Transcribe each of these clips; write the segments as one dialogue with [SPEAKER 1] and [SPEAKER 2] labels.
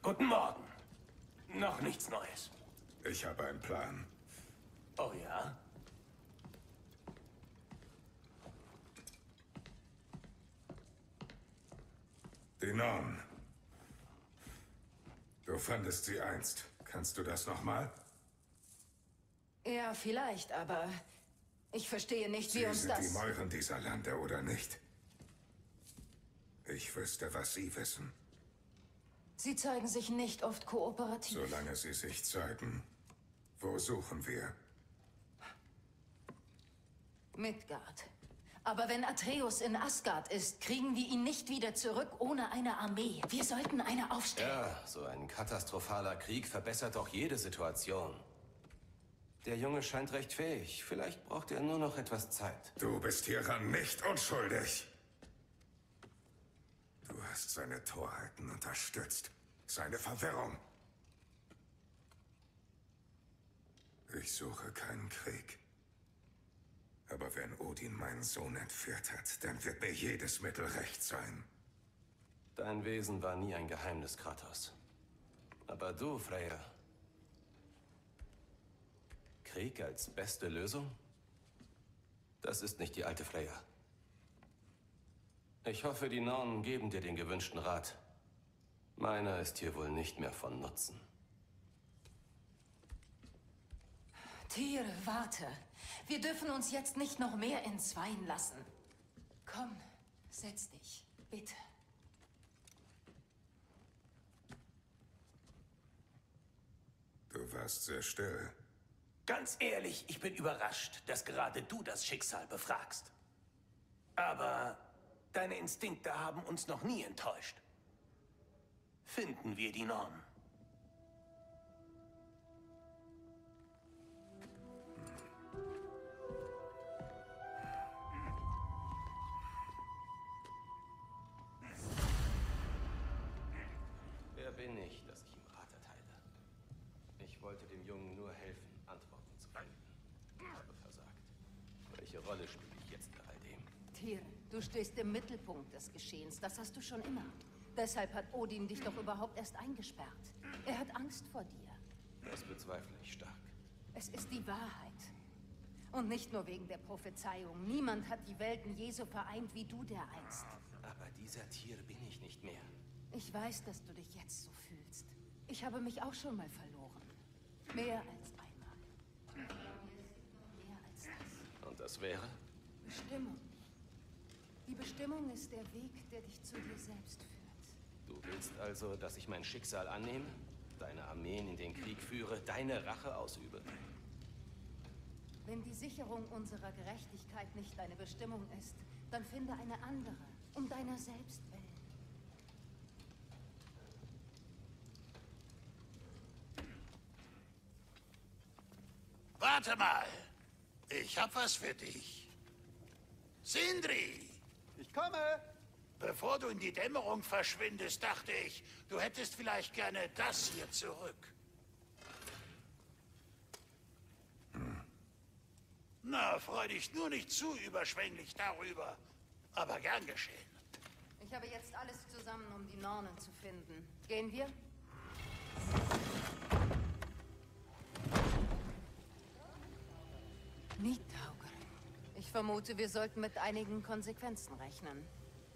[SPEAKER 1] Guten Morgen. Noch nichts Neues.
[SPEAKER 2] Ich habe einen Plan.
[SPEAKER 1] Oh ja?
[SPEAKER 2] Die Norn. Du fandest sie einst. Kannst du das nochmal?
[SPEAKER 3] Ja, vielleicht, aber ich verstehe nicht, wie
[SPEAKER 2] Sie
[SPEAKER 3] uns
[SPEAKER 2] sind
[SPEAKER 3] das...
[SPEAKER 2] die Mäuren dieser Lande, oder nicht? Ich wüsste, was Sie wissen.
[SPEAKER 3] Sie zeigen sich nicht oft kooperativ.
[SPEAKER 2] Solange Sie sich zeigen. Wo suchen wir?
[SPEAKER 3] Midgard. Aber wenn Atreus in Asgard ist, kriegen wir ihn nicht wieder zurück ohne eine Armee. Wir sollten eine aufstellen.
[SPEAKER 4] Ja, so ein katastrophaler Krieg verbessert doch jede Situation. Der Junge scheint recht fähig. Vielleicht braucht er nur noch etwas Zeit.
[SPEAKER 2] Du bist hieran nicht unschuldig. Du hast seine Torheiten unterstützt. Seine Verwirrung. Ich suche keinen Krieg. Aber wenn Odin meinen Sohn entführt hat, dann wird mir jedes Mittel recht sein.
[SPEAKER 4] Dein Wesen war nie ein Geheimnis, Kratos. Aber du, Freyr. Krieg als beste Lösung? Das ist nicht die alte Freyr. Ich hoffe, die Nornen geben dir den gewünschten Rat. Meiner ist hier wohl nicht mehr von Nutzen.
[SPEAKER 3] Tyr, warte. Wir dürfen uns jetzt nicht noch mehr entzweien lassen. Komm, setz dich, bitte.
[SPEAKER 2] Du warst sehr still.
[SPEAKER 1] Ganz ehrlich, ich bin überrascht, dass gerade du das Schicksal befragst. Aber deine Instinkte haben uns noch nie enttäuscht. Finden wir die Norn.
[SPEAKER 4] Wer bin ich, dass ich ihm Rat erteile? Ich wollte dem Jungen nur helfen, Antworten zu finden. Habe versagt. Welche Rolle spiele ich jetzt bei all dem?
[SPEAKER 3] Tyr, du stehst im Mittelpunkt des Geschehens. Das hast du schon immer. Deshalb hat Odin dich doch überhaupt erst eingesperrt. Er hat Angst vor dir.
[SPEAKER 4] Das bezweifle ich stark.
[SPEAKER 3] Es ist die Wahrheit. Und nicht nur wegen der Prophezeiung. Niemand hat die Welten je so vereint wie du dereinst.
[SPEAKER 4] Aber dieser Tier bin ich nicht mehr.
[SPEAKER 3] Ich weiß, dass du dich jetzt so fühlst. Ich habe mich auch schon mal verloren. Mehr als einmal. Mehr als das.
[SPEAKER 4] Und das wäre?
[SPEAKER 3] Bestimmung. Die Bestimmung ist der Weg, der dich zu dir selbst führt.
[SPEAKER 4] Du willst also, dass ich mein Schicksal annehme? Deine Armeen in den Krieg führe? Deine Rache ausübe?
[SPEAKER 3] Wenn die Sicherung unserer Gerechtigkeit nicht deine Bestimmung ist, dann finde eine andere, um deiner selbst willen.
[SPEAKER 5] Warte mal. Ich hab was für dich. Sindri!
[SPEAKER 6] Ich komme!
[SPEAKER 5] Bevor du in die Dämmerung verschwindest, dachte ich, du hättest vielleicht gerne das hier zurück. Na, freu dich nur nicht zu überschwänglich darüber. Aber gern geschehen.
[SPEAKER 3] Ich habe jetzt alles zusammen, um die Nornen zu finden. Gehen wir? Nidhauger. Ich vermute, wir sollten mit einigen Konsequenzen rechnen.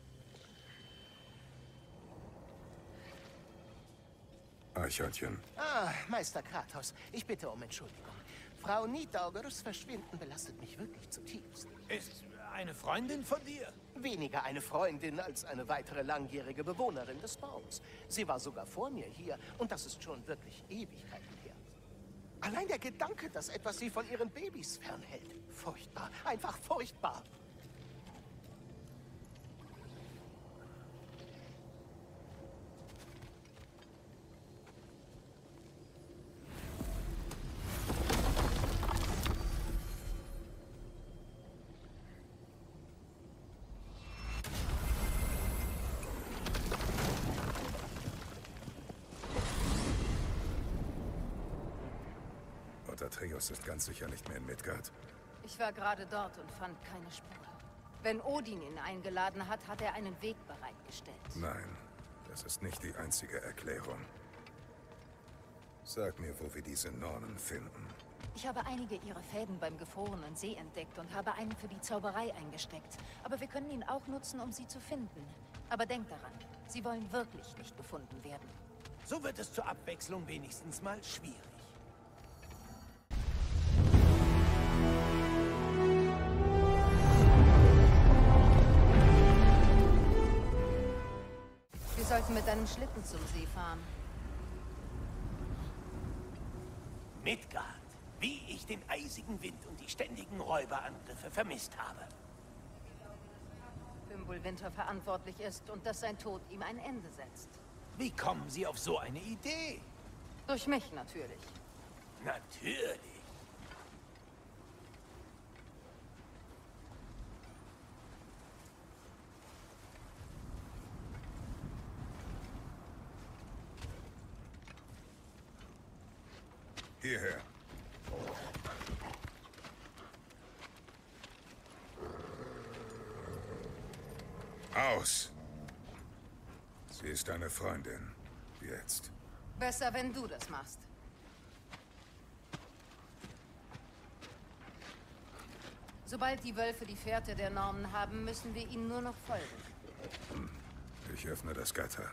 [SPEAKER 2] Eichhörnchen.
[SPEAKER 6] Ah, Meister Kratos, ich bitte um Entschuldigung. Frau Niddaugers Verschwinden belastet mich wirklich zutiefst.
[SPEAKER 1] Ist eine Freundin von dir?
[SPEAKER 6] Weniger eine Freundin als eine weitere langjährige Bewohnerin des Baums. Sie war sogar vor mir hier und das ist schon wirklich Ewigkeiten her. Allein der Gedanke, dass etwas sie von ihren Babys fernhält. Furchtbar, einfach furchtbar.
[SPEAKER 2] Und Atreus ist ganz sicher nicht mehr in Midgard.
[SPEAKER 3] Ich war gerade dort und fand keine Spur. Wenn Odin ihn eingeladen hat, hat er einen Weg bereitgestellt.
[SPEAKER 2] Nein, das ist nicht die einzige Erklärung. Sag mir, wo wir diese Nornen finden.
[SPEAKER 3] Ich habe einige ihrer Fäden beim gefrorenen See entdeckt und habe einen für die Zauberei eingesteckt. Aber wir können ihn auch nutzen, um sie zu finden. Aber denk daran, sie wollen wirklich nicht gefunden werden.
[SPEAKER 1] So wird es zur Abwechslung wenigstens mal schwierig.
[SPEAKER 3] Wir sollten mit einem Schlitten zum See fahren.
[SPEAKER 1] Midgard, wie ich den eisigen Wind und die ständigen Räuberangriffe vermisst habe.
[SPEAKER 3] Fimbulwinter verantwortlich ist und dass sein Tod ihm ein Ende setzt.
[SPEAKER 1] Wie kommen Sie auf so eine Idee?
[SPEAKER 3] Durch mich natürlich.
[SPEAKER 1] Natürlich.
[SPEAKER 2] Hierher. Aus! Sie ist deine Freundin. Jetzt.
[SPEAKER 3] Besser, wenn du das machst. Sobald die Wölfe die Fährte der Nornen haben, müssen wir ihnen nur noch folgen.
[SPEAKER 2] Ich öffne das Gatter.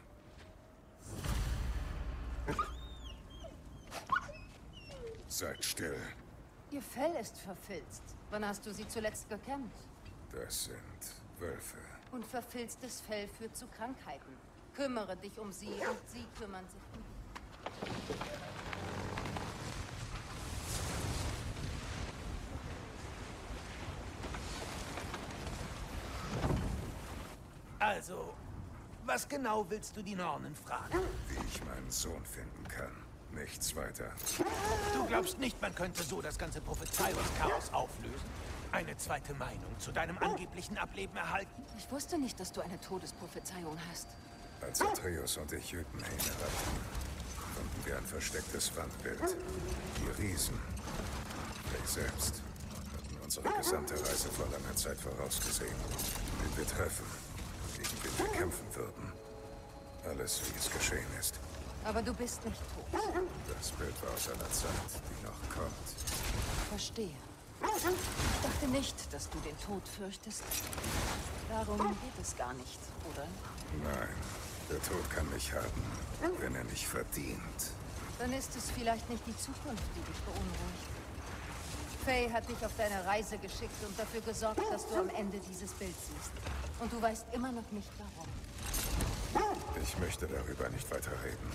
[SPEAKER 2] Seid still.
[SPEAKER 3] Ihr Fell ist verfilzt. Wann hast du sie zuletzt gekämmt?
[SPEAKER 2] Das sind Wölfe.
[SPEAKER 3] Und verfilztes Fell führt zu Krankheiten. Kümmere dich um sie und sie kümmern sich um dich.
[SPEAKER 1] Also, was genau willst du die Nornen fragen?
[SPEAKER 2] Wie ich meinen Sohn finden kann. Nichts weiter.
[SPEAKER 1] Du glaubst nicht, man könnte so das ganze Prophezeiungschaos auflösen? Eine zweite Meinung zu deinem angeblichen Ableben erhalten?
[SPEAKER 3] Ich wusste nicht, dass du eine Todesprophezeiung hast.
[SPEAKER 2] Als Atreus und ich Jötunheim erreichten, fanden wir ein verstecktes Wandbild. Die Riesen, wir selbst, hatten unsere gesamte Reise vor langer Zeit vorausgesehen. Wen wir treffen, gegen wen wir kämpfen würden. Alles, wie es geschehen ist.
[SPEAKER 3] Aber du bist nicht tot.
[SPEAKER 2] Das Bild war aus einer Zeit, die noch kommt.
[SPEAKER 3] Verstehe. Ich dachte nicht, dass du den Tod fürchtest. Darum geht es gar nicht, oder?
[SPEAKER 2] Nein, der Tod kann mich haben, wenn er mich verdient.
[SPEAKER 3] Dann ist es vielleicht nicht die Zukunft, die dich beunruhigt. Faye hat dich auf deine Reise geschickt und dafür gesorgt, dass du am Ende dieses Bild siehst. Und du weißt immer noch nicht, warum.
[SPEAKER 2] Ich möchte darüber nicht weiter reden.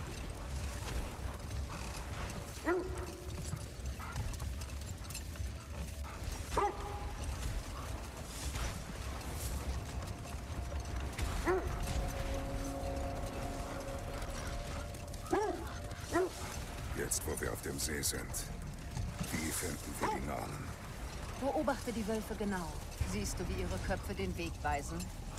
[SPEAKER 2] Jetzt, wo wir auf dem See sind, wie finden wir die Nornen?
[SPEAKER 3] Beobachte die Wölfe genau. Siehst du, wie ihre Köpfe den Weg weisen?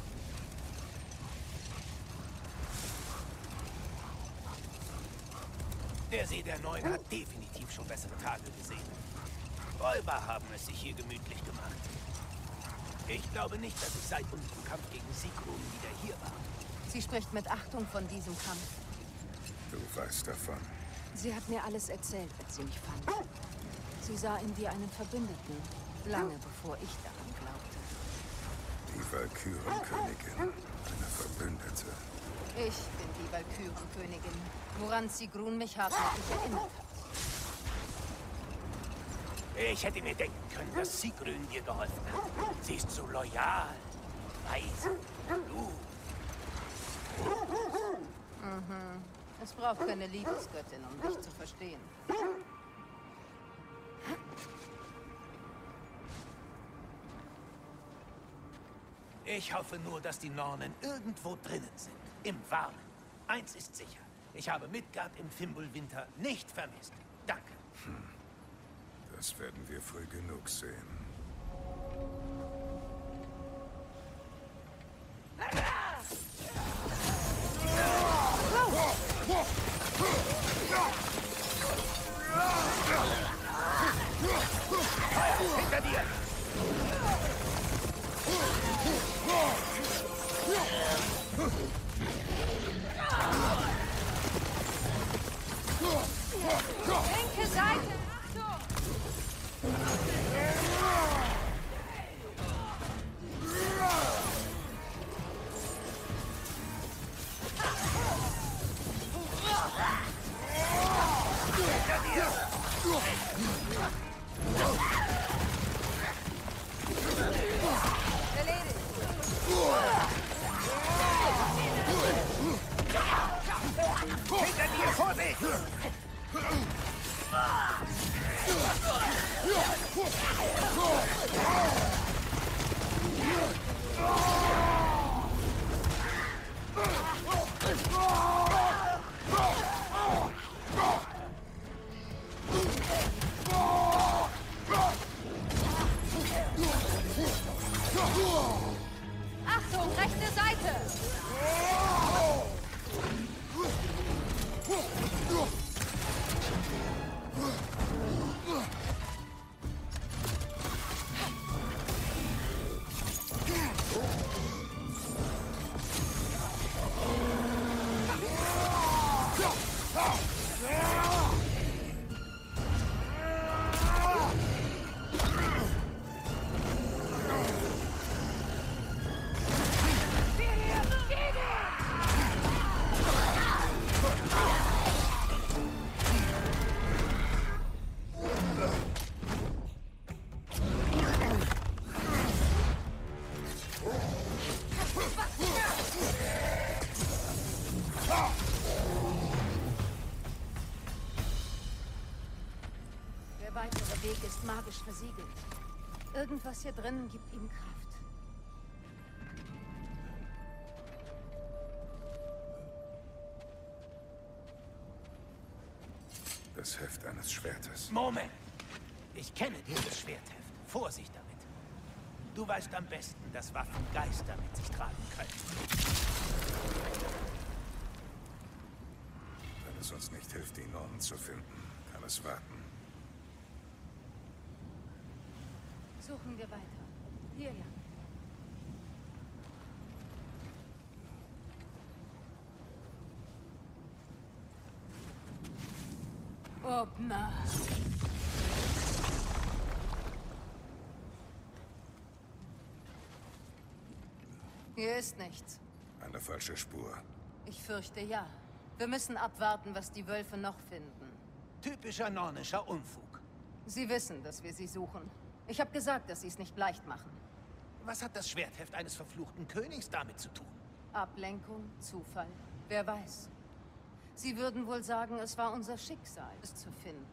[SPEAKER 1] Der See der Neuen hat definitiv schon bessere Tage gesehen. Räuber haben es sich hier gemütlich gemacht. Ich glaube nicht, dass ich seit unserem Kampf gegen Sigrun wieder hier war.
[SPEAKER 3] Sie spricht mit Achtung von diesem Kampf.
[SPEAKER 2] Du weißt davon.
[SPEAKER 3] Sie hat mir alles erzählt, als sie mich fand. Sie sah in dir einen Verbündeten, lange bevor ich daran glaubte.
[SPEAKER 2] Die Walkürenkönigin, eine Verbündete.
[SPEAKER 3] Ich bin die Walkürenkönigin, woran Sigrun mich hartnäckig erinnert hat.
[SPEAKER 1] Ich hätte mir denken können, dass Sigrun dir geholfen hat. Sie ist so loyal, weise, klug.
[SPEAKER 3] Es braucht keine Liebesgöttin, um dich zu verstehen.
[SPEAKER 1] Ich hoffe nur, dass die Nornen irgendwo drinnen sind. Im Warmen. Eins ist sicher. Ich habe Midgard im Fimbulwinter nicht vermisst. Danke.
[SPEAKER 2] Das werden wir früh genug sehen.
[SPEAKER 1] Hinter dir!
[SPEAKER 3] Achtung, rechte Seite! Der weitere Weg ist magisch versiegelt. Irgendwas hier drinnen gibt ihm Kraft.
[SPEAKER 2] Das Heft eines Schwertes.
[SPEAKER 1] Moment! Ich kenne dieses Schwertheft. Vorsicht damit. Du weißt am besten, dass Waffen Geister mit sich tragen können.
[SPEAKER 2] Wenn es uns nicht hilft, die Nornen zu finden, kann es warten.
[SPEAKER 3] Suchen wir weiter. Hier lang. Obna. Hier ist nichts.
[SPEAKER 2] Eine falsche Spur.
[SPEAKER 3] Ich fürchte ja. Wir müssen abwarten, was die Wölfe noch finden.
[SPEAKER 1] Typischer nornischer Unfug.
[SPEAKER 3] Sie wissen, dass wir sie suchen. Ich habe gesagt, dass sie es nicht leicht machen.
[SPEAKER 1] Was hat das Schwertheft eines verfluchten Königs damit zu tun?
[SPEAKER 3] Ablenkung, Zufall, wer weiß. Sie würden wohl sagen, es war unser Schicksal, es zu finden.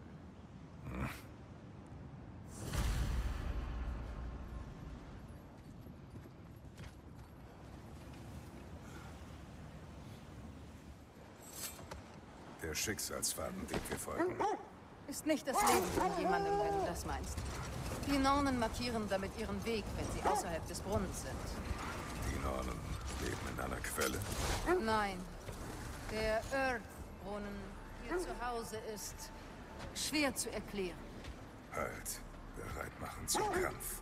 [SPEAKER 2] Der Schicksalsfaden, dem wir folgen.
[SPEAKER 3] Ist nicht das Leben von jemandem, wenn du das meinst. Die Nornen markieren damit ihren Weg, wenn sie außerhalb des Brunnens sind.
[SPEAKER 2] Die Nornen leben in einer Quelle.
[SPEAKER 3] Nein. Der Earth-Brunnen hier zu Hause ist schwer zu erklären.
[SPEAKER 2] Halt. Bereit machen zum Kampf.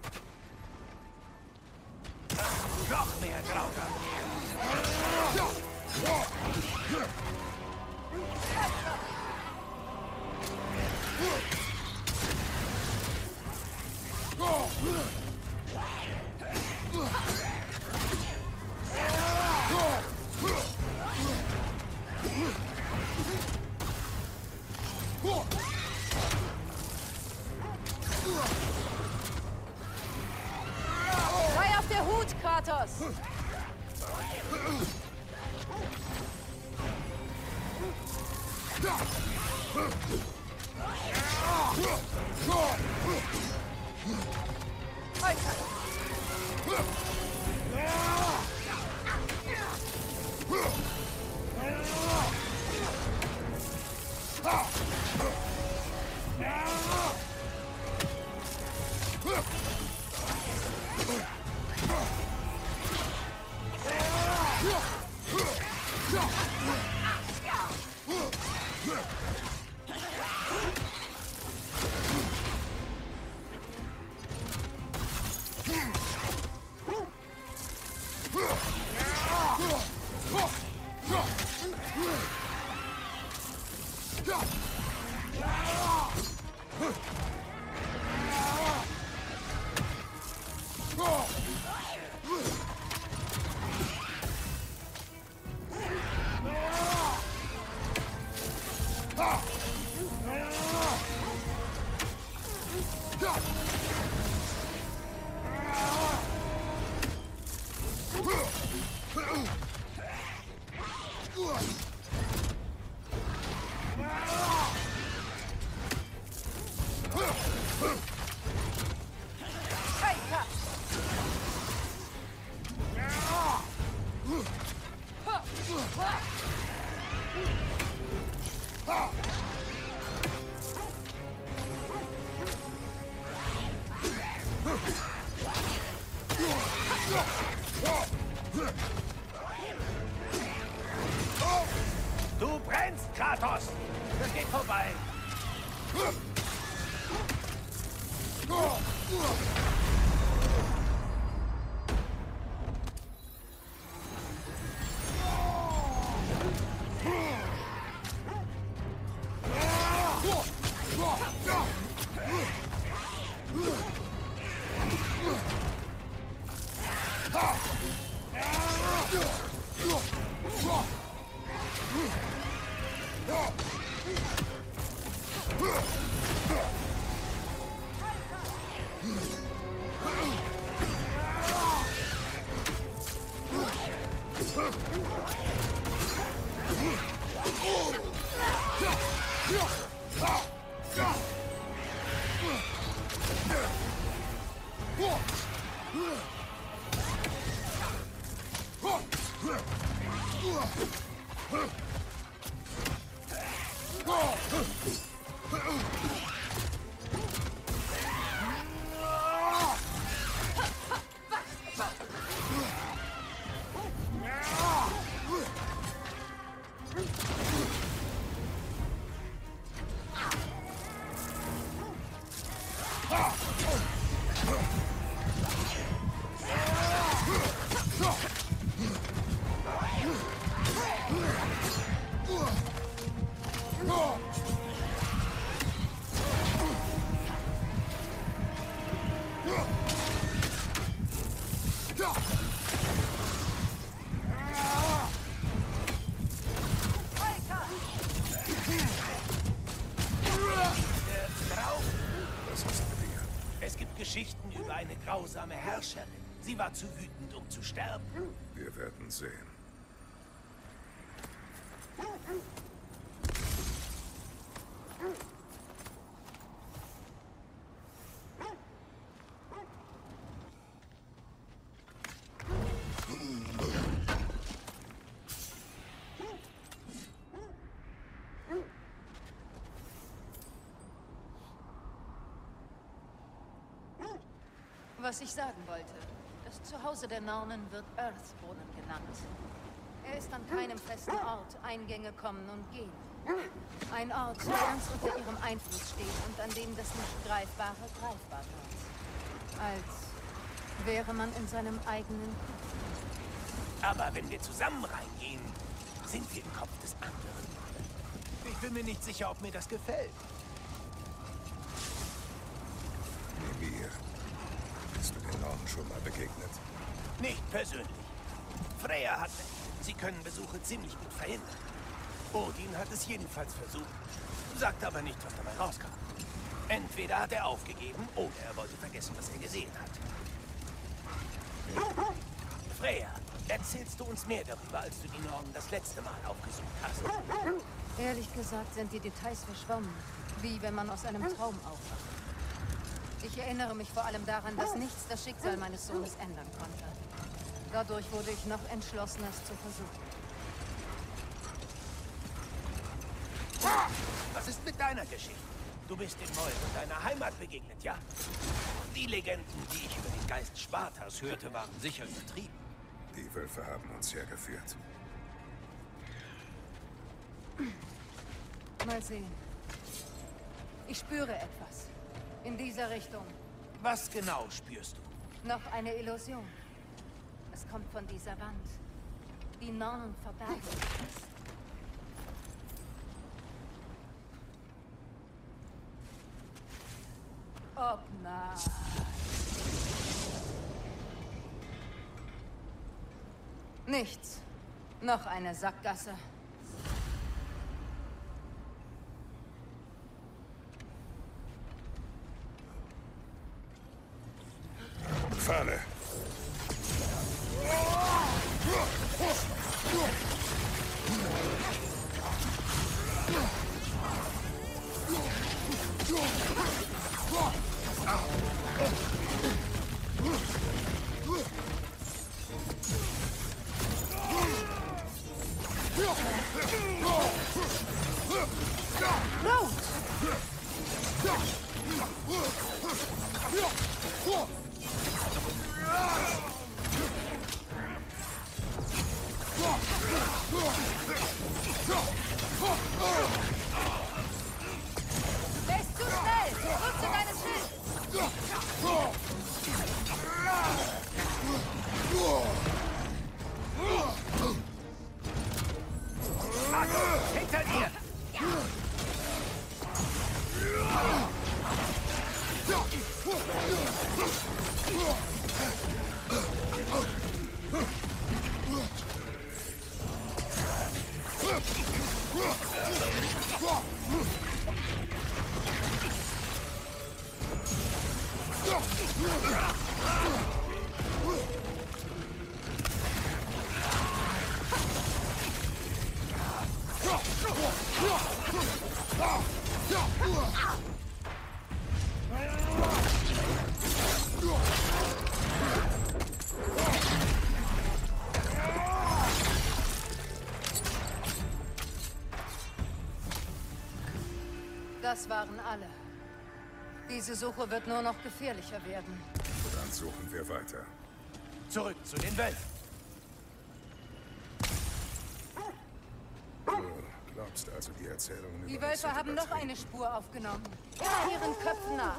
[SPEAKER 1] Noch mehr Grauger!
[SPEAKER 3] Sei auf der Hut, Kratos!
[SPEAKER 1] Du brennst, Kratos! Das geht vorbei! Geschichten über eine grausame Herrscherin. Sie war zu wütend, um zu sterben.
[SPEAKER 2] Wir werden sehen.
[SPEAKER 3] Was ich sagen wollte. Das Zuhause der Nornen wird Earthbrunnen genannt. Er ist an keinem festen Ort. Eingänge kommen und gehen. Ein Ort, der ganz unter ihrem Einfluss steht und an dem das Nicht-Greifbare greifbar wird. Als wäre man in seinem eigenen Kopf.
[SPEAKER 1] Aber wenn wir zusammen reingehen, sind wir im Kopf des anderen. Ich bin mir nicht sicher, ob mir das gefällt.
[SPEAKER 2] Mimir. Bist du den Nornen schon mal begegnet?
[SPEAKER 1] Nicht persönlich. Freya hat... Sie können Besuche ziemlich gut verhindern. Odin hat es jedenfalls versucht. Sagt aber nicht, was dabei rauskam. Entweder hat er aufgegeben, oder er wollte vergessen, was er gesehen hat. Freya, erzählst du uns mehr darüber, als du die Nornen das letzte Mal aufgesucht hast?
[SPEAKER 3] Ehrlich gesagt sind die Details verschwommen. Wie wenn man aus einem Traum aufwacht. Ich erinnere mich vor allem daran, dass nichts das Schicksal meines Sohnes ändern konnte. Dadurch wurde ich noch entschlossener, es zu versuchen.
[SPEAKER 1] Was ist mit deiner Geschichte? Du bist in Mold und deiner Heimat begegnet, ja? Die Legenden, die ich über den Geist Spartas hörte, waren sicher übertrieben.
[SPEAKER 2] Die Wölfe haben uns hergeführt.
[SPEAKER 3] Mal sehen. Ich spüre etwas. In dieser Richtung.
[SPEAKER 1] Was genau spürst du?
[SPEAKER 3] Noch eine Illusion. Es kommt von dieser Wand. Die Nornen verbergen es. Obna. Nichts. Noch eine Sackgasse.
[SPEAKER 2] Falle!
[SPEAKER 3] Er ist zu schnell! Nutze deinen Schild!
[SPEAKER 1] Hinter dir!
[SPEAKER 3] Das waren alle. Diese Suche wird nur noch gefährlicher werden.
[SPEAKER 2] Dann suchen wir weiter.
[SPEAKER 1] Zurück zu den Wölfen.
[SPEAKER 2] Du glaubst also die Erzählungen über
[SPEAKER 3] Die
[SPEAKER 2] mich
[SPEAKER 3] Wölfe
[SPEAKER 2] sind
[SPEAKER 3] haben noch
[SPEAKER 2] übertrieben?
[SPEAKER 3] eine Spur aufgenommen. Immer ihren Köpfen nach.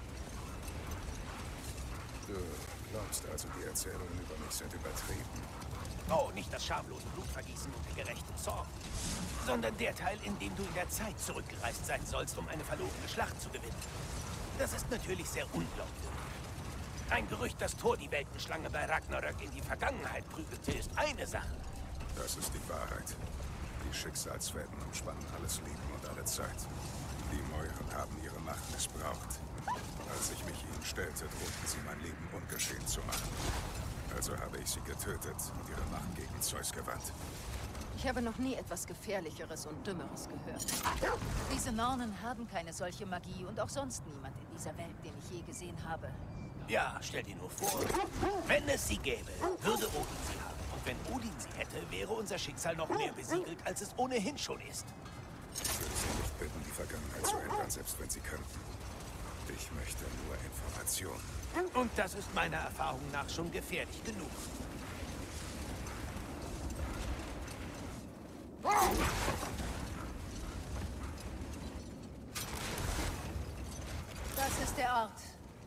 [SPEAKER 2] Du glaubst also die Erzählungen über mich sind übertrieben?
[SPEAKER 1] Oh, nicht das schamlose Blutvergießen und der gerechte Zorn, sondern der Teil, in dem du in der Zeit zurückgereist sein sollst, um eine verlorene Schlacht zu gewinnen. Das ist natürlich sehr unglaubwürdig. Ein Gerücht, dass Thor die Weltenschlange bei Ragnarök in die Vergangenheit prügelte, ist eine Sache.
[SPEAKER 2] Das ist die Wahrheit. Die Schicksalsfäden umspannen alles Leben und alle Zeit. Die Mäuren haben ihre Macht missbraucht. Als ich mich ihnen stellte, drohten sie mein Leben ungeschehen zu machen. Also habe ich sie getötet und ihre Macht gegen Zeus gewandt.
[SPEAKER 3] Ich habe noch nie etwas Gefährlicheres und Dümmeres gehört. Diese Nornen haben keine solche Magie und auch sonst niemand in dieser Welt, den ich je gesehen habe.
[SPEAKER 1] Ja, stell dir nur vor, wenn es sie gäbe, würde Odin sie haben. Und wenn Odin sie hätte, wäre unser Schicksal noch mehr besiegelt, als es ohnehin schon ist.
[SPEAKER 2] Ich würde sie nicht bitten, die Vergangenheit zu ändern, selbst wenn sie könnten. Ich möchte nur Informationen.
[SPEAKER 1] Und das ist meiner Erfahrung nach schon gefährlich genug.
[SPEAKER 3] Das ist der Ort.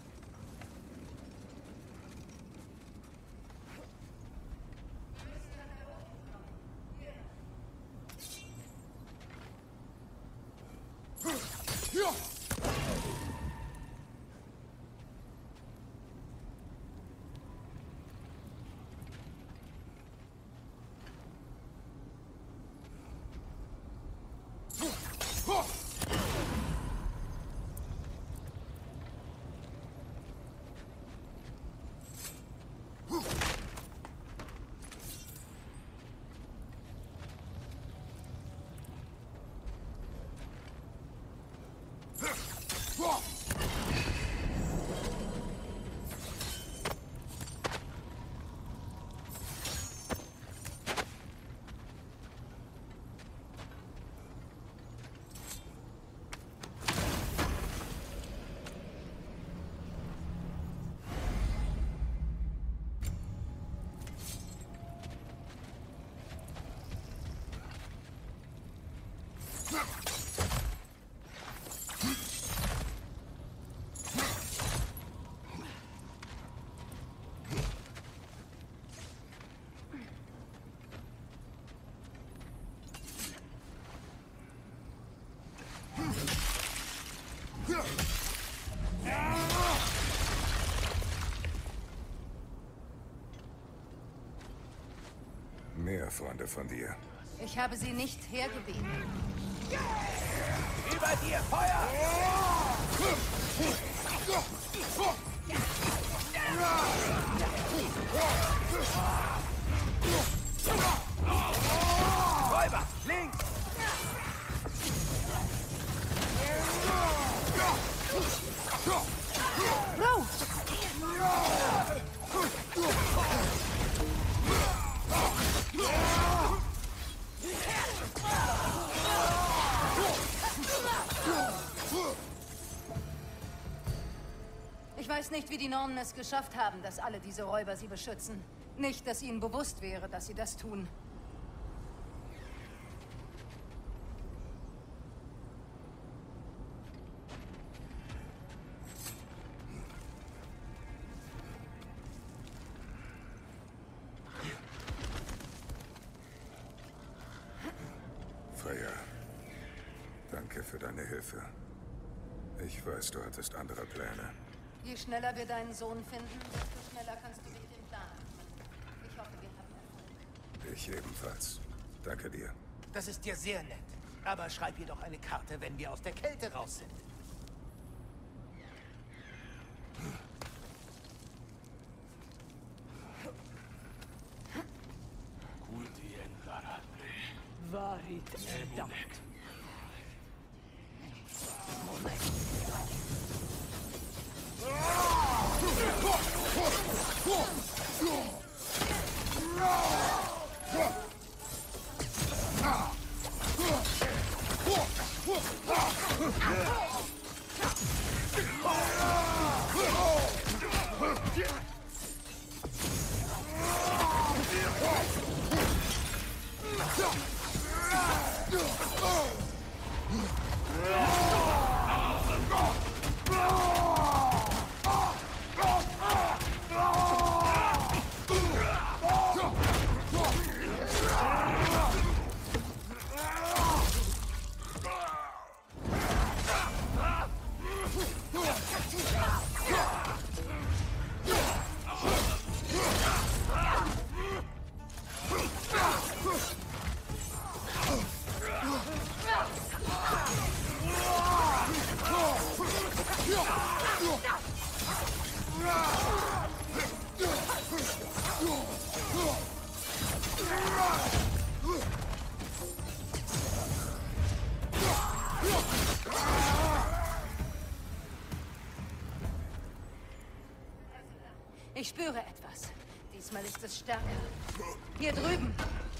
[SPEAKER 2] Mehr Freunde von dir.
[SPEAKER 3] Ich habe sie nicht hergebeten.
[SPEAKER 1] Über dir, Feuer! Räuber, links!
[SPEAKER 3] nicht, wie die Nornen es geschafft haben, dass alle diese Räuber sie beschützen. Nicht, dass ihnen bewusst wäre, dass sie das tun.
[SPEAKER 2] Freya, danke für deine Hilfe. Ich weiß, du hattest andere Pläne.
[SPEAKER 3] Je schneller wir deinen Sohn finden, desto schneller kannst du dich dem Plan widmen. Ich hoffe, wir haben Erfolg.
[SPEAKER 2] Ich ebenfalls. Danke dir.
[SPEAKER 5] Das ist dir sehr nett. Aber schreib ihr doch eine Karte, wenn wir aus der Kälte raus sind.
[SPEAKER 7] Wahrheit verdammt.
[SPEAKER 3] Ich spüre etwas. Diesmal ist es stärker. Hier drüben.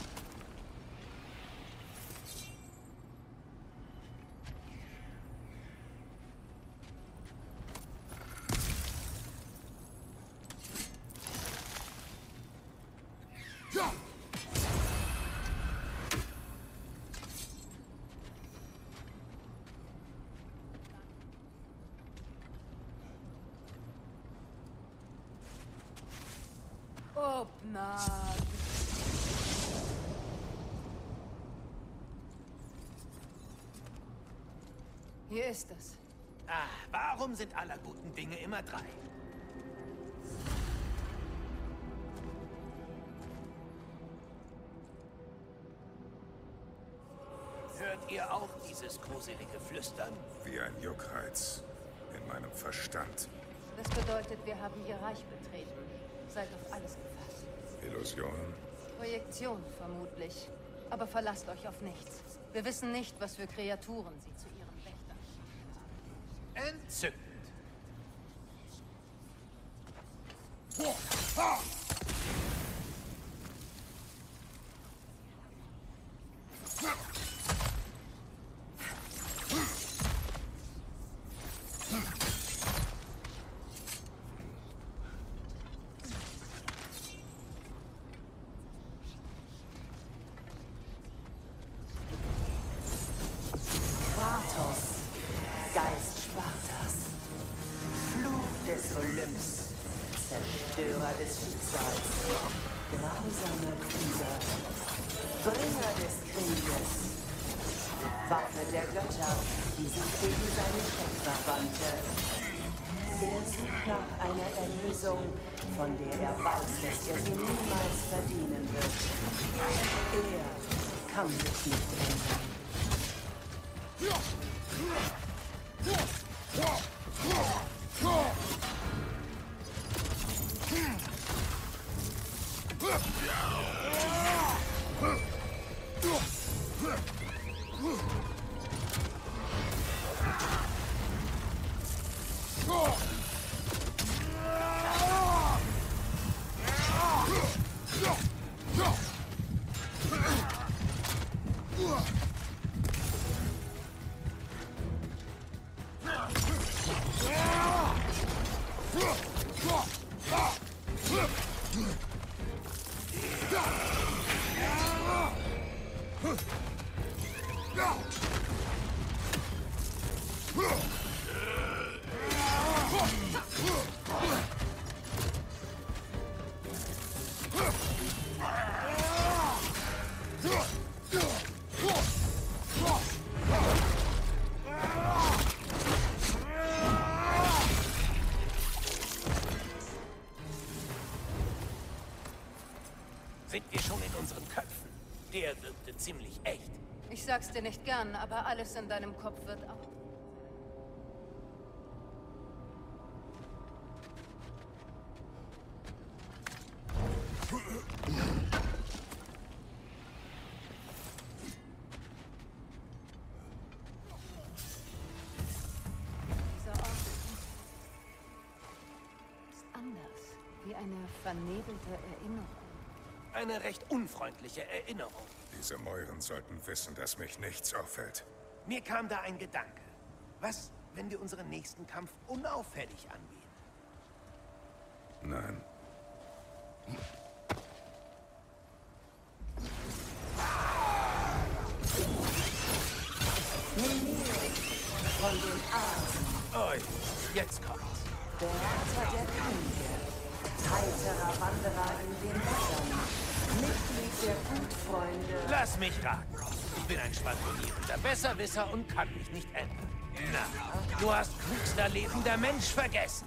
[SPEAKER 3] Obnag. Hier ist es.
[SPEAKER 5] Ah, warum sind aller guten Dinge immer drei? Hört ihr auch dieses gruselige Flüstern?
[SPEAKER 2] Wie ein Juckreiz in meinem Verstand.
[SPEAKER 3] Das bedeutet, wir haben ihr Reich betreten. Seid auf alles gefasst.
[SPEAKER 2] Illusionen?
[SPEAKER 3] Projektion vermutlich. Aber verlasst euch auf nichts. Wir wissen nicht, was für Kreaturen sie zu ihren Wächtern haben.
[SPEAKER 5] Entzückend.
[SPEAKER 7] Kratos, Geist Spartas, Fluch des Olymps, Zerstörer des Schicksals, grausamer Krieger, Bringer des Krieges, Waffe der Götter, die sich gegen seine Schöpfer wandte. Er sucht nach einer Erlösung, von der er weiß, dass er sie niemals verdienen wird. Er kann sich nicht ändern.
[SPEAKER 2] Huh!
[SPEAKER 1] sind wir schon in unseren Köpfen. Der wirkte ziemlich echt.
[SPEAKER 3] Ich sag's dir nicht gern, aber alles in deinem Kopf wird auch. Dieser Ort ist anders, wie eine vernebelte Erinnerung.
[SPEAKER 1] Eine recht unfreundliche Erinnerung.
[SPEAKER 2] Diese Mäuren sollten wissen, dass mich nichts auffällt.
[SPEAKER 1] Mir kam da ein Gedanke. Was, wenn wir unseren nächsten Kampf unauffällig angehen?
[SPEAKER 2] Nein.
[SPEAKER 7] Von den Arten.
[SPEAKER 1] Oi, jetzt kommt's.
[SPEAKER 7] Berater der Könige. Heiterer Wanderer in den Wäldern. Mitglied der Gutfreunde.
[SPEAKER 1] Lass mich raten. Ich bin ein schwadronierender Besserwisser und kann mich nicht ändern. Na, du hast klügster lebender Mensch vergessen.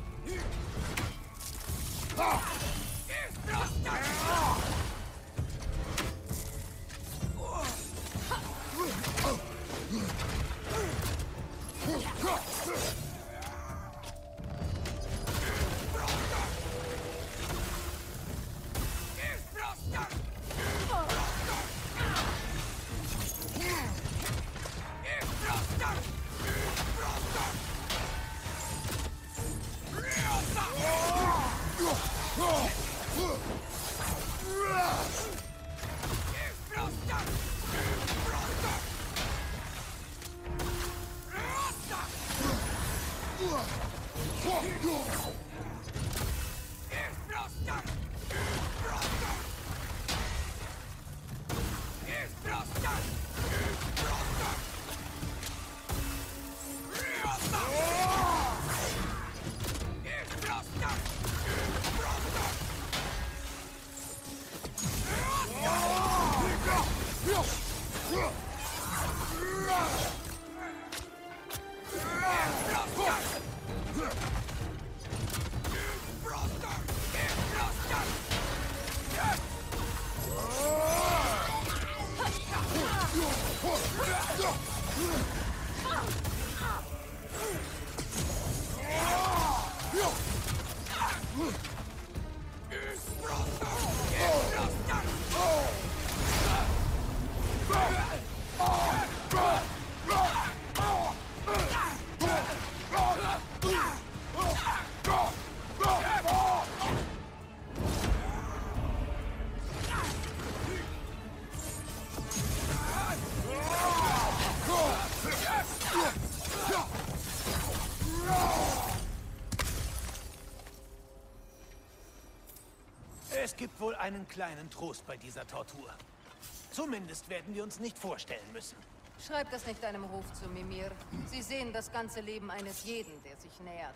[SPEAKER 1] Es gibt wohl einen kleinen Trost bei dieser Tortur. Zumindest werden wir uns nicht vorstellen müssen.
[SPEAKER 3] Schreib das nicht deinem Ruf zu, Mimir. Sie sehen das ganze Leben eines jeden, der sich nähert.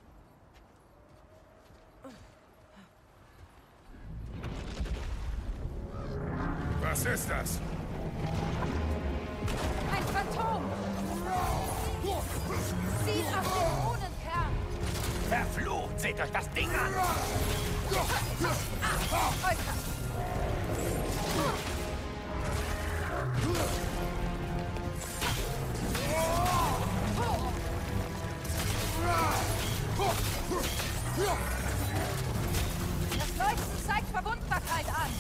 [SPEAKER 2] Was ist das?
[SPEAKER 3] Ein Phantom! Ziel auf den Kronenkern!
[SPEAKER 1] Verflucht! Seht euch das Ding an!
[SPEAKER 3] Euter! Das Leuchten zeigt Verwundbarkeit an!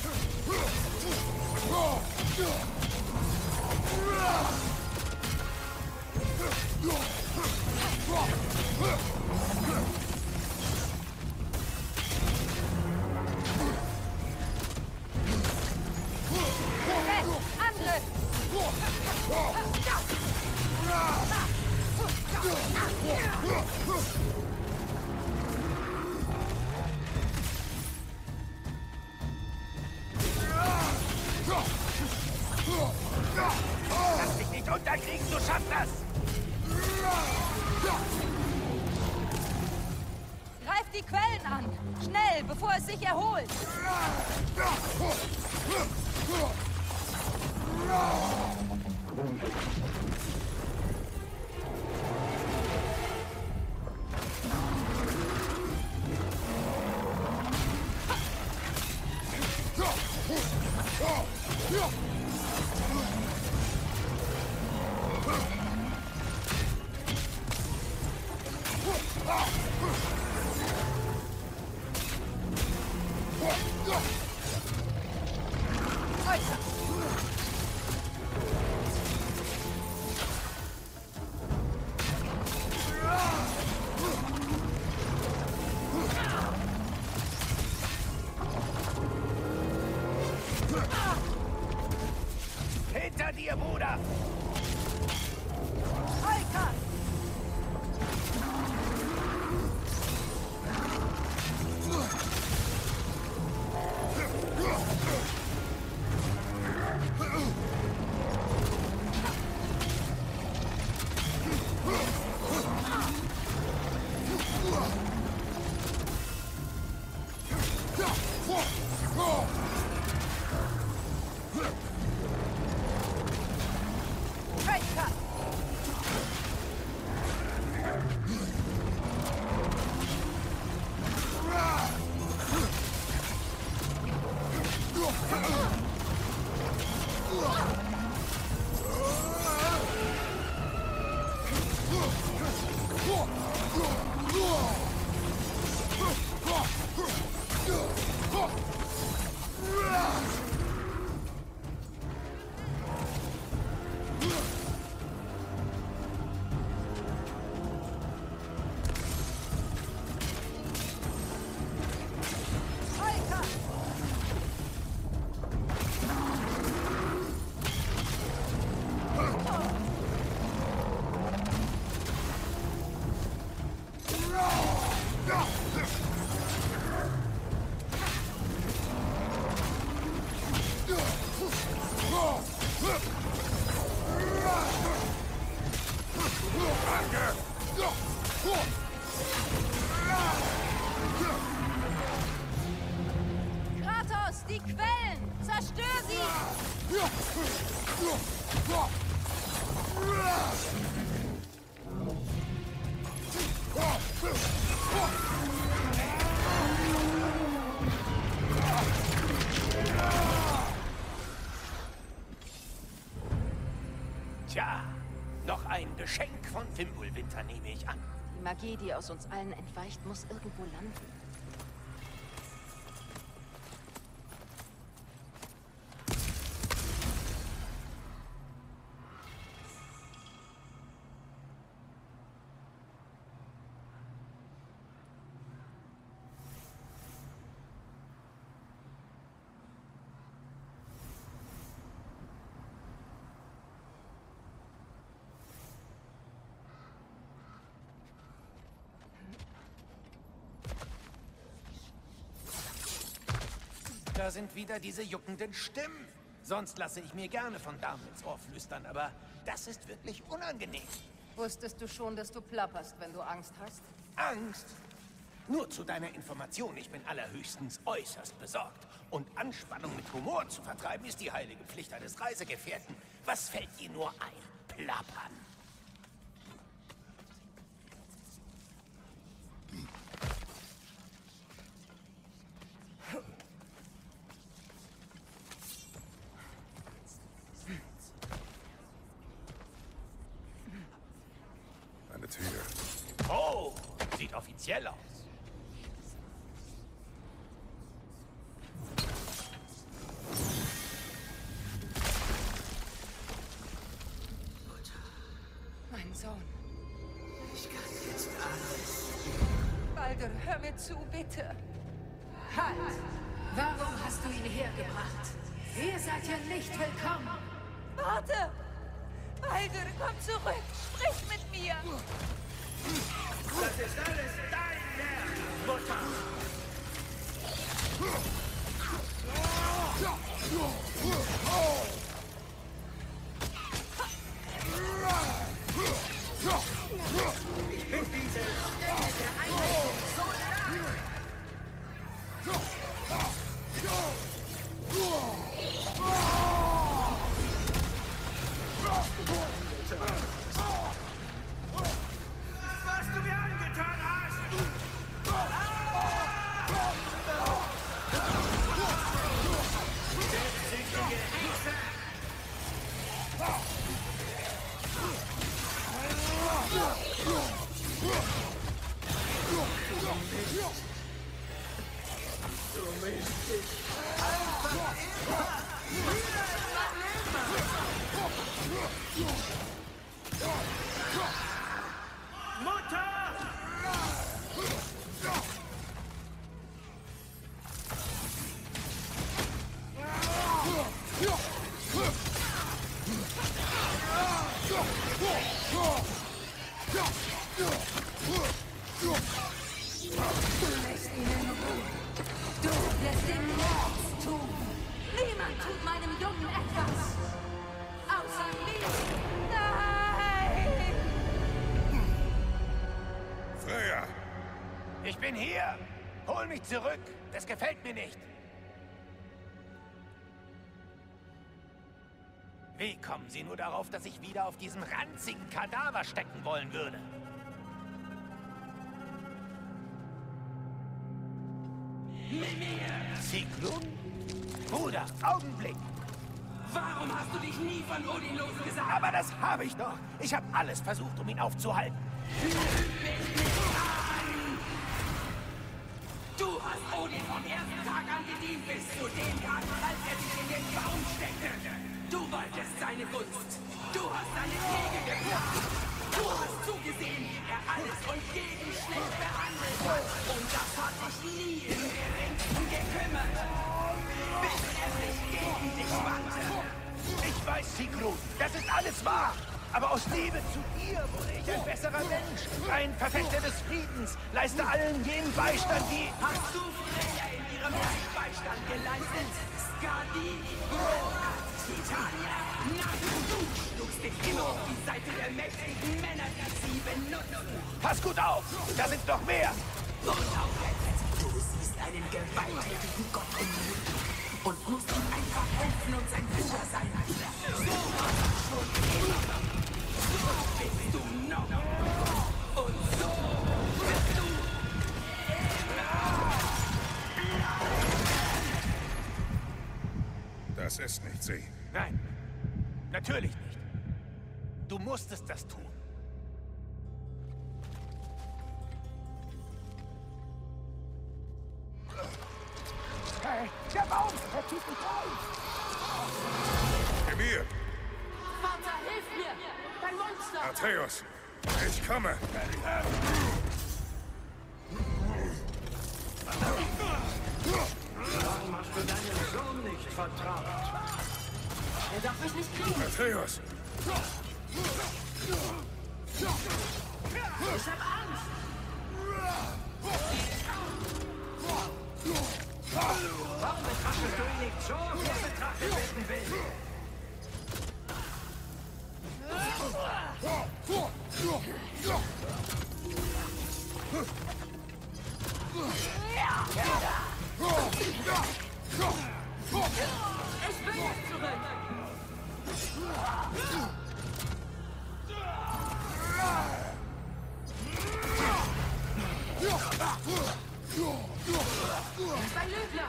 [SPEAKER 3] Angriff!
[SPEAKER 1] Lass dich nicht unterkriegen, du schaffst das!
[SPEAKER 3] Greif die Quellen an! Schnell, bevor es sich erholt!
[SPEAKER 1] Hinter dir, Bruder!
[SPEAKER 3] Volker! Kratos, die Quellen! Zerstör sie!
[SPEAKER 1] Tja, noch ein Geschenk von Fimbulwinter nehme ich an.
[SPEAKER 3] Die Magie, die aus uns allen entweicht, muss irgendwo landen.
[SPEAKER 1] Da sind wieder diese juckenden Stimmen. Sonst lasse ich mir gerne von Damen ins Ohr flüstern, aber das ist wirklich unangenehm.
[SPEAKER 3] Wusstest du schon, dass du plapperst, wenn du Angst hast?
[SPEAKER 1] Angst? Nur zu deiner Information, ich bin allerhöchstens äußerst besorgt. Und Anspannung mit Humor zu vertreiben, ist die heilige Pflicht eines Reisegefährten. Was fällt dir nur ein? Plappern.
[SPEAKER 2] Eine Tür.
[SPEAKER 1] Oh, sieht offiziell aus.
[SPEAKER 3] Mein Sohn.
[SPEAKER 7] Ich kann jetzt alles.
[SPEAKER 3] Baldur, hör mir zu, bitte.
[SPEAKER 8] Halt! Warum hast du ihn hergebracht? Ihr seid hier nicht willkommen.
[SPEAKER 3] Warte! Baldur, komm zurück! Sprich mit mir!
[SPEAKER 1] Das ist alles dein Werk, Mutter! Ich bin diese ständige Einheit so stark! Was du mir angetan hast! Setz dich
[SPEAKER 8] Du lässt ihn in Ruhe. Du lässt ihm nichts tun. Niemand tut meinem Jungen etwas. Außer mir. Nein!
[SPEAKER 2] Freya!
[SPEAKER 1] Ich bin hier! Hol mich zurück! Das gefällt mir nicht! Wie kommen Sie nur darauf, dass ich wieder auf diesem ranzigen Kadaver stecken wollen würde? Sigrun? Bruder, Augenblick!
[SPEAKER 7] Warum hast du dich nie von Odin losgesagt?
[SPEAKER 1] Aber das habe ich doch! Ich habe alles versucht, um ihn aufzuhalten.
[SPEAKER 7] Du hast Odin vom ersten Tag an gedient, bis zu dem Tag, als er dich in den Baum steckte. Du wolltest seine Gunst. Du hast seine Kriege geplant. Du hast zugesehen, wie er alles und jeden schlecht behandelt hat. Und das hat dich nie im geringsten gekümmert. Bis er sich gegen dich wandte.
[SPEAKER 1] Ich weiß, Sigrun, das ist alles wahr. Aber aus Liebe zu dir wurde ich ein besserer Mensch. Ein Verfechter des Friedens. Leiste allen jenen Beistand, die...
[SPEAKER 7] Hast du Freya in ihrem Beistand geleistet? Skadi, Rora, Titania? Nein, du schlugst dich immer auf die Seite der mächtigen Männer, die sie benutzen.
[SPEAKER 1] Pass gut auf, da sind noch mehr.
[SPEAKER 7] Und auch jetzt, du siehst einen gewalttätigen Gott im Leben und musst ihm einfach helfen und sein Fischer sein. So war es schon immer. So bist du noch. Und so wirst du immer.
[SPEAKER 2] Das ist nicht sie.
[SPEAKER 1] Nein, natürlich nicht. Du musstest das tun. Hey, der Baum! Er tut mich auf!
[SPEAKER 2] Emir!
[SPEAKER 8] Vater, hilf mir! Dein Monster!
[SPEAKER 2] Atreus! Ich komme!
[SPEAKER 7] Warum hast du deinem Sohn nicht vertraut?
[SPEAKER 8] Er darf mich nicht kriegen!
[SPEAKER 2] Atreus!
[SPEAKER 8] Ich hab Angst!
[SPEAKER 7] Warum betrachtest du ihn nicht so, wie er betrachtet werden will?
[SPEAKER 8] Ich will jetzt zurück! Er ist ein Lügner!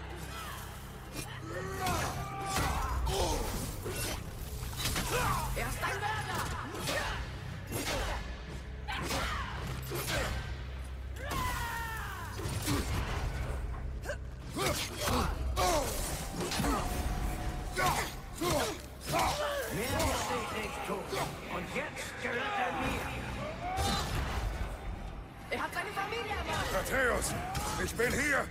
[SPEAKER 8] Er ist ein Mörder!
[SPEAKER 7] Mehr musste ich nicht tun. Und jetzt gehört er mir.
[SPEAKER 8] Er hat seine Familie ermordet!
[SPEAKER 2] Atreus! Ich bin hier!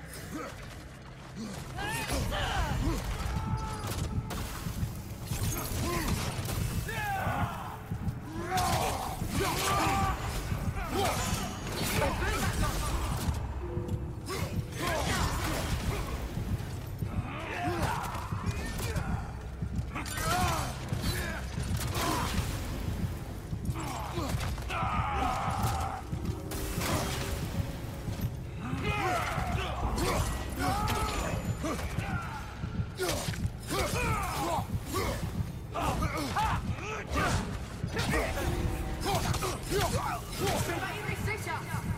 [SPEAKER 8] Ich bin bei ihm nicht sicher!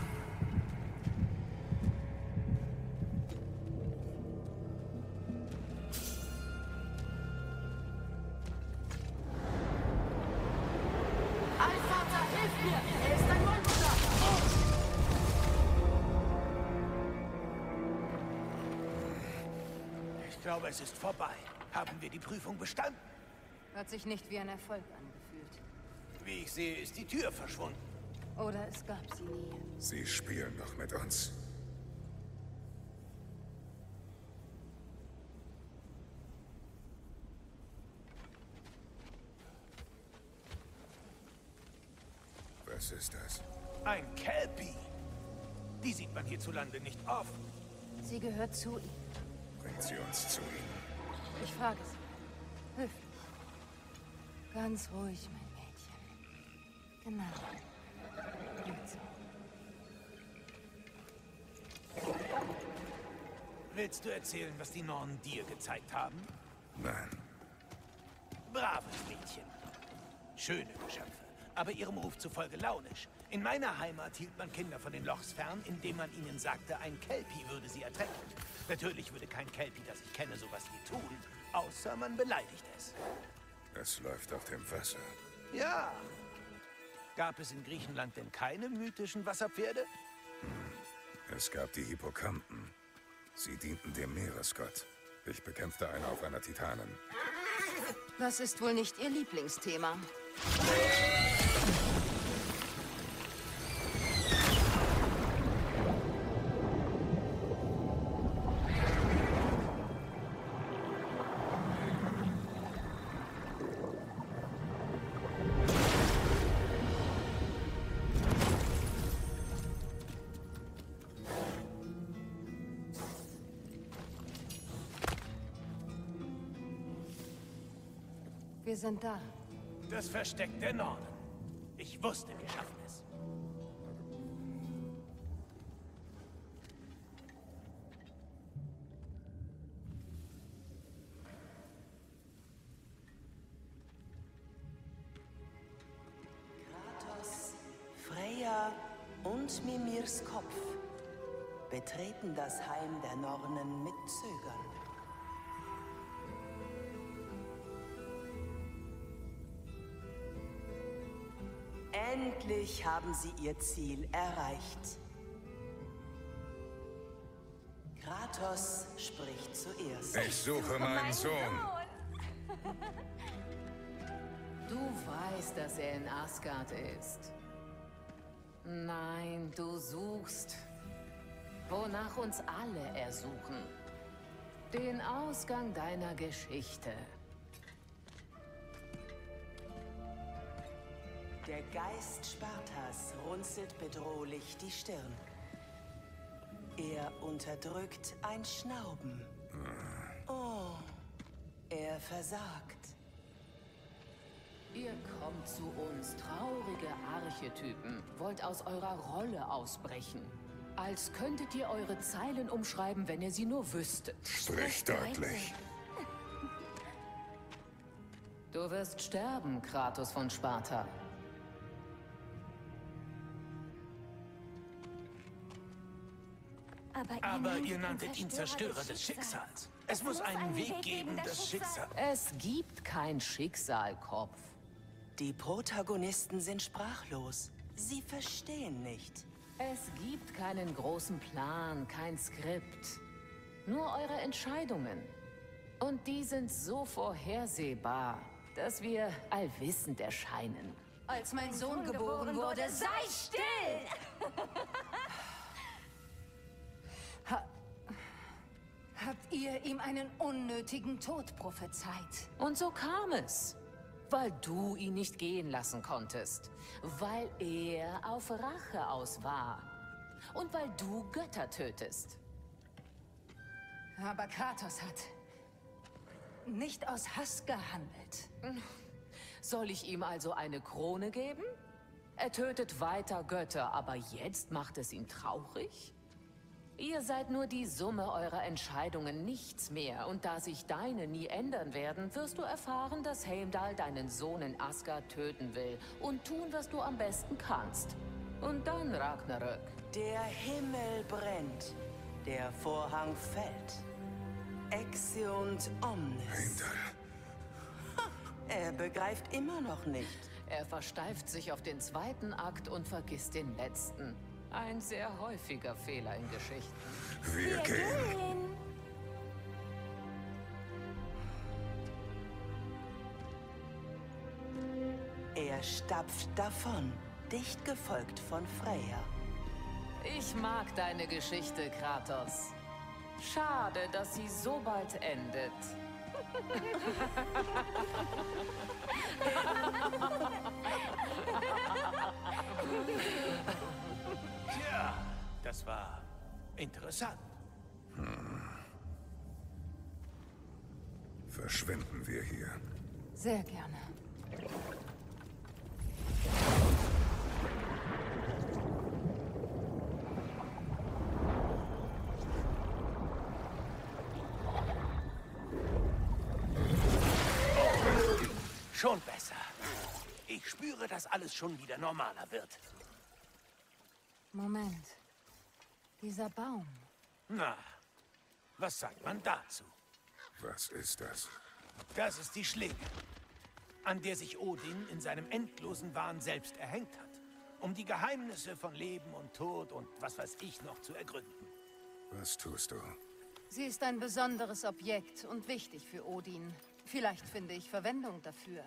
[SPEAKER 8] Allvater, hilf mir! Er ist ein Monster!
[SPEAKER 1] Ich glaube, es ist vorbei. Haben wir die Prüfung bestanden?
[SPEAKER 3] Hat sich nicht wie ein Erfolg angefühlt.
[SPEAKER 1] Wie ich sehe, ist die Tür verschwunden.
[SPEAKER 3] Oder es gab sie nie.
[SPEAKER 2] Sie spielen noch mit uns. Was ist das?
[SPEAKER 1] Ein Kelpie. Die sieht man hierzulande nicht oft.
[SPEAKER 3] Sie gehört zu ihm.
[SPEAKER 2] Bringt sie uns zu ihnen.
[SPEAKER 3] Ich frage sie. Höflich. Ganz ruhig, mein Mädchen. Genau. Gut so.
[SPEAKER 1] Willst du erzählen, was die Nornen dir gezeigt haben?
[SPEAKER 2] Nein.
[SPEAKER 1] Braves Mädchen. Schöne Geschöpfe, aber ihrem Ruf zufolge launisch. In meiner Heimat hielt man Kinder von den Lochs fern, indem man ihnen sagte, ein Kelpie würde sie ertränken. Natürlich würde kein Kelpie, das ich kenne, sowas je tun, außer man beleidigt es.
[SPEAKER 2] Es läuft auf dem Wasser.
[SPEAKER 1] Ja. Gab es in Griechenland denn keine mythischen Wasserpferde?
[SPEAKER 2] Es gab die Hippokampen. Sie dienten dem Meeresgott. Ich bekämpfte eine auf einer Titanin.
[SPEAKER 3] Das ist wohl nicht Ihr Lieblingsthema. Wir sind da.
[SPEAKER 1] Das Versteck der Nornen. Ich wusste, wir schaffen es.
[SPEAKER 9] Kratos, Freya und Mimirs Kopf betreten das Heim der Nornen mit Zögern. Endlich haben sie ihr Ziel erreicht. Kratos spricht zuerst.
[SPEAKER 2] Ich suche meinen Sohn.
[SPEAKER 8] Du weißt, dass er in Asgard ist. Nein, du suchst, wonach uns alle ersuchen. Den Ausgang deiner Geschichte.
[SPEAKER 9] Der Geist Spartas runzelt bedrohlich die Stirn. Er unterdrückt ein Schnauben. Oh, er versagt.
[SPEAKER 8] Ihr kommt zu uns, traurige Archetypen, wollt aus eurer Rolle ausbrechen. Als könntet ihr eure Zeilen umschreiben, wenn ihr sie nur wüsstet.
[SPEAKER 2] Sprich deutlich.
[SPEAKER 8] Du wirst sterben, Kratos von Sparta.
[SPEAKER 1] Aber ihr nanntet ihn Zerstörer des Schicksals. Es muss einen Weg geben, das Schicksal...
[SPEAKER 8] Es gibt kein Schicksalkopf.
[SPEAKER 9] Die Protagonisten sind sprachlos. Sie verstehen nicht.
[SPEAKER 8] Es gibt keinen großen Plan, kein Skript. Nur eure Entscheidungen. Und die sind so vorhersehbar, dass wir allwissend erscheinen.
[SPEAKER 3] Als mein Sohn geboren wurde, sei still! Habt ihr ihm einen unnötigen Tod prophezeit?
[SPEAKER 8] Und so kam es. Weil du ihn nicht gehen lassen konntest. Weil er auf Rache aus war. Und weil du Götter tötest.
[SPEAKER 3] Aber Kratos hat nicht aus Hass gehandelt.
[SPEAKER 8] Soll ich ihm also eine Krone geben? Er tötet weiter Götter, aber jetzt macht es ihn traurig? Ihr seid nur die Summe eurer Entscheidungen, nichts mehr. Und da sich deine nie ändern werden, wirst du erfahren, dass Heimdall deinen Sohn in Asgard töten will und tun, was du am besten kannst. Und dann Ragnarök.
[SPEAKER 9] Der Himmel brennt. Der Vorhang fällt. Exeunt omnes.
[SPEAKER 2] Heimdall.
[SPEAKER 9] Er begreift immer noch nicht.
[SPEAKER 8] Er versteift sich auf den zweiten Akt und vergisst den letzten. Ein sehr häufiger Fehler in Geschichten.
[SPEAKER 2] Wir gehen.
[SPEAKER 9] Er stapft davon, dicht gefolgt von Freya.
[SPEAKER 8] Ich mag deine Geschichte, Kratos. Schade, dass sie so bald endet.
[SPEAKER 1] Interessant.
[SPEAKER 2] Verschwinden wir hier.
[SPEAKER 3] Sehr gerne.
[SPEAKER 1] Schon besser. Ich spüre, dass alles schon wieder normaler wird.
[SPEAKER 3] Moment. Dieser Baum.
[SPEAKER 1] Na, was sagt man dazu?
[SPEAKER 2] Was ist das?
[SPEAKER 1] Das ist die Schlinge, an der sich Odin in seinem endlosen Wahn selbst erhängt hat, um die Geheimnisse von Leben und Tod und was weiß ich noch zu ergründen.
[SPEAKER 2] Was tust du?
[SPEAKER 3] Sie ist ein besonderes Objekt und wichtig für Odin. Vielleicht finde ich Verwendung dafür.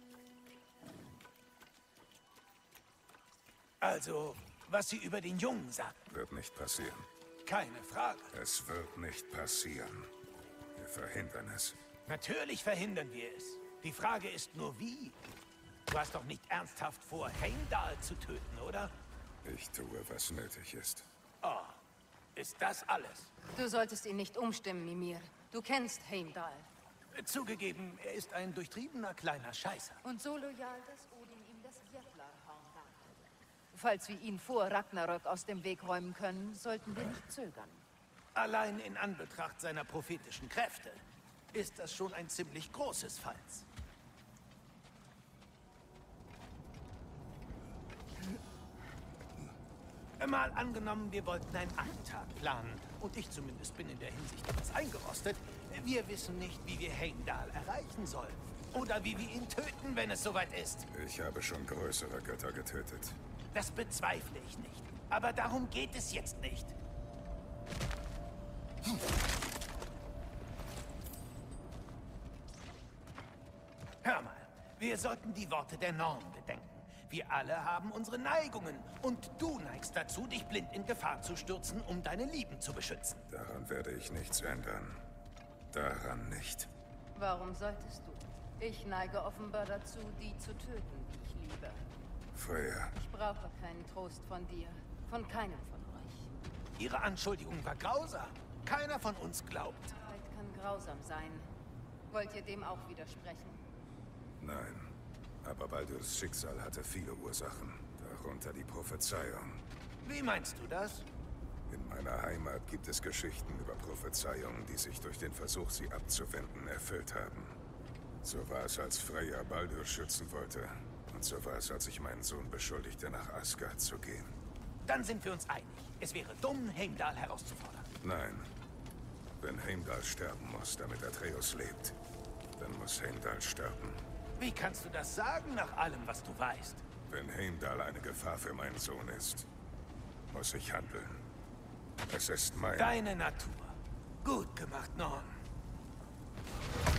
[SPEAKER 1] Also, was sie über den Jungen sagt,
[SPEAKER 2] Wird nicht passieren.
[SPEAKER 1] keine Frage.
[SPEAKER 2] Es wird nicht passieren. Wir verhindern es.
[SPEAKER 1] Natürlich verhindern wir es. Die Frage ist nur, wie? Du hast doch nicht ernsthaft vor, Heimdall zu töten, oder?
[SPEAKER 2] Ich tue, was nötig ist.
[SPEAKER 1] Oh, ist das alles?
[SPEAKER 3] Du solltest ihn nicht umstimmen, Mimir. Du kennst Heimdall.
[SPEAKER 1] Zugegeben, er ist ein durchtriebener kleiner Scheißer.
[SPEAKER 3] Und so loyal, dass Odin ihm das Jötlarhorn gab. Falls wir ihn vor Ragnarök aus dem Weg räumen können, sollten wir nicht zögern.
[SPEAKER 1] Allein in Anbetracht seiner prophetischen Kräfte ist das schon ein ziemlich großes Falls. Mal angenommen, wir wollten einen Alltag planen. Und ich zumindest bin in der Hinsicht etwas eingerostet. Wir wissen nicht, wie wir Heimdall erreichen sollen. Oder wie wir ihn töten, wenn es soweit ist.
[SPEAKER 2] Ich habe schon größere Götter getötet.
[SPEAKER 1] Das bezweifle ich nicht. Aber darum geht es jetzt nicht. Hör mal, wir sollten die Worte der Norn bedenken. Wir alle haben unsere Neigungen. Und du neigst dazu, dich blind in Gefahr zu stürzen, um deine Lieben zu beschützen.
[SPEAKER 2] Daran werde ich nichts ändern. Daran nicht.
[SPEAKER 3] Warum solltest du? Ich neige offenbar dazu, die zu töten, die ich liebe.
[SPEAKER 2] Freya,
[SPEAKER 3] Ich brauche keinen Trost von dir. Von keinem von euch.
[SPEAKER 1] Ihre Anschuldigung war grausam. Keiner von uns glaubt.
[SPEAKER 3] Wahrheit kann grausam sein. Wollt ihr dem auch widersprechen?
[SPEAKER 2] nein. Aber Baldurs Schicksal hatte viele Ursachen. Darunter die Prophezeiung.
[SPEAKER 1] Wie meinst du das?
[SPEAKER 2] In meiner Heimat gibt es Geschichten über Prophezeiungen, die sich durch den Versuch, sie abzuwenden, erfüllt haben. So war es, als Freya Baldur schützen wollte. Und so war es, als ich meinen Sohn beschuldigte, nach Asgard zu gehen.
[SPEAKER 1] Dann sind wir uns einig. Es wäre dumm, Heimdall herauszufordern.
[SPEAKER 2] Nein. Wenn Heimdall sterben muss, damit Atreus lebt, dann muss Heimdall sterben.
[SPEAKER 1] Wie kannst du das sagen, nach allem, was du weißt?
[SPEAKER 2] Wenn Heimdall eine Gefahr für meinen Sohn ist, muss ich handeln. Es ist mein...
[SPEAKER 1] Deine Natur. Gut gemacht, Norn.